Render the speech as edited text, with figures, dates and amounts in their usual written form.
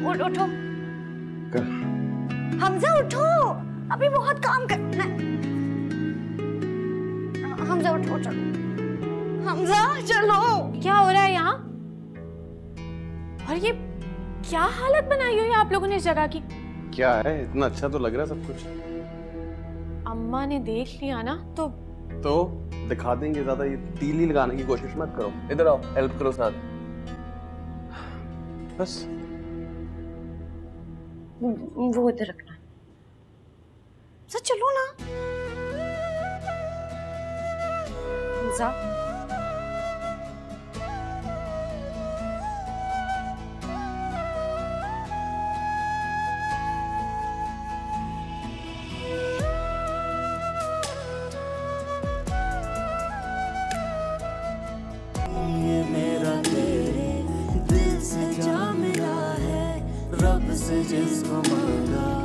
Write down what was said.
उठो हमजा, उठो, अभी बहुत काम करना है। हमजा उठो, चलो हमजा चलो। क्या हो रहा है यहाँ? और ये क्या हालत बनाई हुई है आप लोगों ने इस जगह की? क्या है, इतना अच्छा तो लग रहा है सब कुछ। अम्मा ने देख लिया ना तो दिखा देंगे। ज्यादा ये तीली लगाने की कोशिश मत करो। इधर आओ, हेल्प करो साथ। बस वो इधर रखना। सच चलो ना हमजा। ये मेरा तेरे दिल से जा मिला है, रब से जिसको मांगा